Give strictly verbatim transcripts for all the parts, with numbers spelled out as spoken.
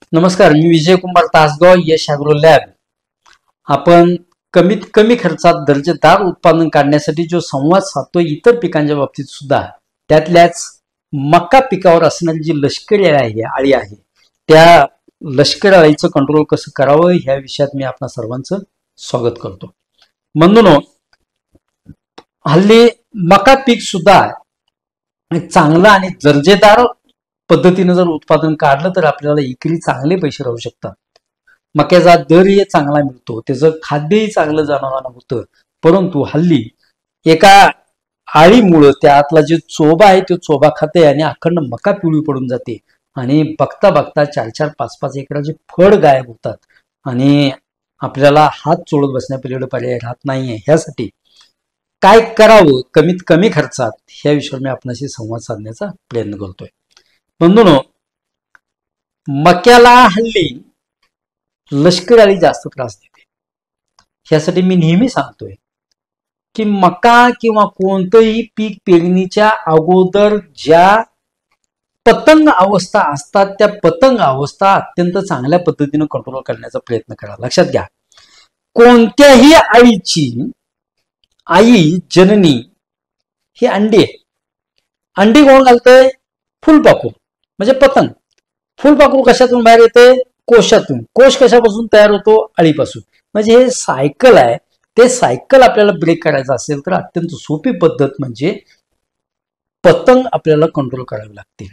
नमस्कार, मी Vijay Kumar Tasgaon, Yash agro lab. आपण कमीत कमी खर्चात दर्जेदार उत्पादन काढण्यासाठी जो संवाद साधतो इतर पिकांच्या बाबतीत सुद्धा, त्यातल्याच मका पिकावर असणारी जी लष्करी आहे आळी आहे, त्या लष्करी अळीचं कंट्रोल कसं करावं ह्या विषयात मी आपणा सर्वांचं स्वागत करतो. बंधूंनो, हल्ली मका पीक सुद्धा चांगलं आणि दर्जेदार पद्धतीने जर उत्पादन काढलं तर आपल्याला एकरी चांगले पैसे राहू शकतात. मक्याचा दरही चांगला मिळतो, त्याचं खाद्यही चांगलं जाणवणं होतं. परंतु हल्ली एका आळीमुळं त्यातला जे चोबा आहे तो चोबा खाते आणि अखंड मका पिवळी पडून जाते आणि बघता बघता चार चार पाच पाच एकराचे फळ गायब होतात आणि आपल्याला हात चोळत बसण्यापलीकडे पर्याय राहत नाहीये. ह्यासाठी काय करावं कमीत कमी खर्चात, ह्या विषयावर मी आपणाशी संवाद साधण्याचा प्रयत्न करतोय. बंधूंनो, मक्याला हल्ली लष्करी अळी जास्त त्रास देते. ह्यासाठी मी नेहमी सांगतोय की मका किंवा कोणतंही पीक पेरणीच्या अगोदर ज्या पतंग अवस्था असतात त्या पतंग अवस्था अत्यंत चांगल्या पद्धतीने कंट्रोल करण्याचा प्रयत्न करा. लक्षात घ्या, कोणत्याही आईची आई जननी ही अंडी आहे. अंडी कोण घालतंय? फुलपाखरू म्हणजे पतंग. फुलपाखरू कशातून बाहेर येते? कोशातून. कोश कशापासून तयार होतो? अळीपासून. म्हणजे हे सायकल आहे. ते सायकल आपल्याला ब्रेक करायचं असेल तर अत्यंत सोपी पद्धत म्हणजे पतंग आपल्याला कंट्रोल करावी लागते.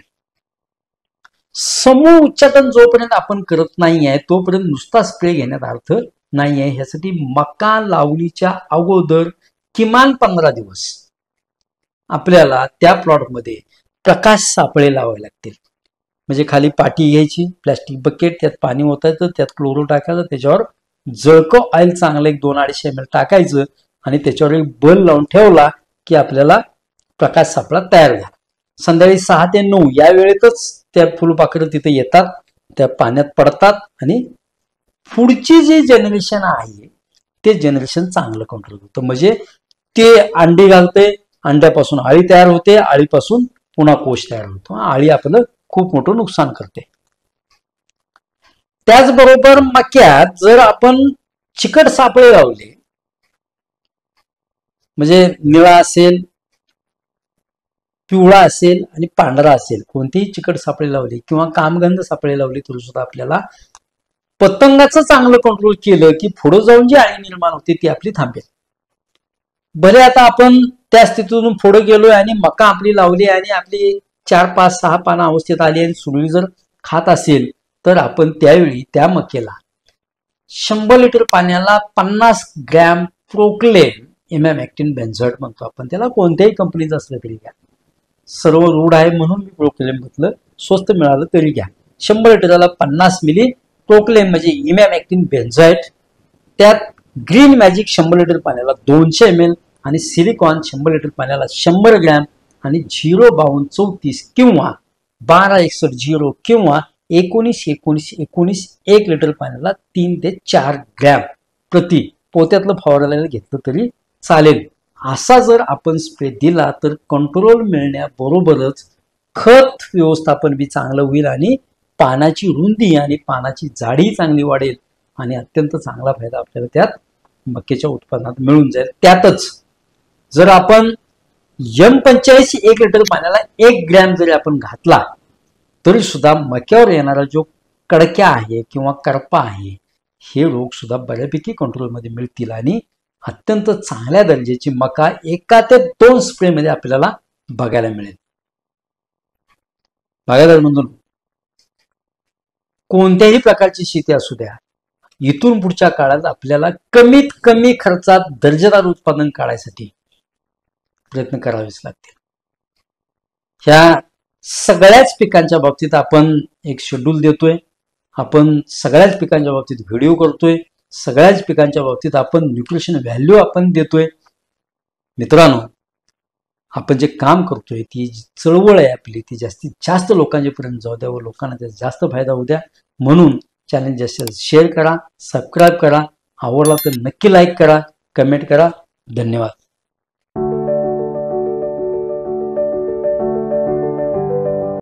समूह उच्चाटन जोपर्यंत आपण करत नाहीये तोपर्यंत नुसता स्प्रे घेण्यात अर्थ नाहीये. ह्यासाठी मका लावणीच्या अगोदर किमान पंधरा दिवस आपल्याला त्या प्लॉटमध्ये प्रकाश सापळे लावावे लागतील. म्हणजे खाली पाटी घ्यायची, प्लॅस्टिक बकेट, त्यात पाणी ओतायचं, त्यात क्लोरो टाकायचं, त्याच्यावर जळकं ऑइल चांगलं एक दोन अडीचशे एम एल टाकायचं आणि त्याच्यावर एक बल्ब लावून ठेवला की आपल्याला प्रकाश सापळा तयार झाला. संध्याकाळी सहा ते नऊ या वेळेतच त्या फुलपाखरं तिथे येतात, त्या पाण्यात पडतात आणि पुढची जी जनरेशन आहे ते जनरेशन चांगलं कंट्रोल होतं. म्हणजे ते अंडी घालते, अंड्यापासून आळी तयार होते, आळीपासून पुन्हा कोश तयार होतो. आळी आपलं खूप मोठं नुकसान करते. त्याचबरोबर मक्यात जर आपण चिकट सापळे लावले, म्हणजे निळा असेल, पिवळा असेल आणि पांढरा असेल, कोणतेही चिकट सापळे लावले किंवा कामगंध सापळे लावले तरी सुद्धा आपल्याला पतंगाचं चांगलं कंट्रोल केलं की पुढे जाऊन जी आळी निर्माण होते ती आपली थांबेल. भले आता आपण त्या स्थितीतून पुढे गेलोय आणि मका आपली लावली आणि आपली चार पाच सहा पाना अवस्थेत आली आणि सुरळी जर खात असेल तर आपण त्यावेळी त्या मक्याला शंभर लिटर पाण्याला पन्नास ग्रॅम प्रोक्लेन इमॅमॅक्टिन बेन्झोएट म्हणतो आपण त्याला, कोणत्याही कंपनीचं असलं तरी घ्या. सर्व रूढ आहे म्हणून मी प्रोक्लेन म्हटलं, स्वस्त मिळालं तरी घ्या. शंभर लिटरला पन्नास मिली प्रोक्लेन म्हणजे इमॅमॅक्टिन बेन्झोएट, त्यात ग्रीन मॅजिक शंभर लिटर पाण्याला दोनशे एम एल आणि सिलिकॉन शंभर लिटर पाण्याला शंभर ग्रॅम आणि झिरो बावन्न चौतीस किंवा बारा एकसष्ट झिरो किंवा एकोणीस एकोणीस एकोणीस एक लिटर पाण्याला तीन ते चार ग्रॅम प्रति पोत्यातलं फवारायला घेतलं तरी चालेल. असा जर आपण स्प्रे दिला तर कंट्रोल मिळण्याबरोबरच खत व्यवस्थापन बी चांगलं होईल आणि पानाची रुंदी आणि पानाची जाडी चांगली वाढेल आणि अत्यंत चांगला फायदा आपल्याला त्यात मक्याच्या उत्पादनात मिळून जाईल. त्यातच जर आपण एम पंचेचाळीस एक लिटर पाण्याला एक ग्रॅम जरी आपण घातला तरी सुद्धा मक्यावर येणारा जो कडक्या आहे किंवा करपा आहे हे रोग सुद्धा बऱ्यापैकी कंट्रोलमध्ये मिळतील आणि अत्यंत चांगल्या दर्जाची मका एका ते दोन स्प्रे मध्ये आपल्याला बघायला मिळेल. बघायला म्हणून कोणत्याही प्रकारची शेती असू द्या, इथून पुढच्या काळात आपल्याला कमीत कमी खर्चात दर्जेदार उत्पादन काढायसाठी प्रयत्न करावेच लागतील. ह्या सगळ्याच पिकांच्या बाबतीत आपण एक शेड्यूल देतोय, आपण सगळ्याच पिकांच्या बाबतीत व्हिडिओ करतोय, सगळ्याच पिकांच्या बाबतीत आपण न्यूट्रिशन व्हॅल्यू आपण देतोय. मित्रांनो, आपण जे काम करतोय ती चळवळ आहे आपली, ती जास्तीत जास्त लोकांपर्यंत जाऊ द्या व लोकांना त्याचा जास्त फायदा होऊ द्या. म्हणून चॅनल जास्त शेअर करा, सबस्क्राईब करा, आवडला तर नक्की लाईक करा, कमेंट करा. धन्यवाद.